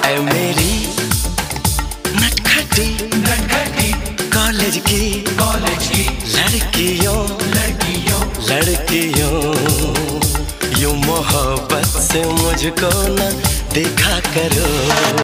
है मेरी नटखटी कॉलेज की लड़कियों यूं मोहब्बत से मुझको न देखा करो।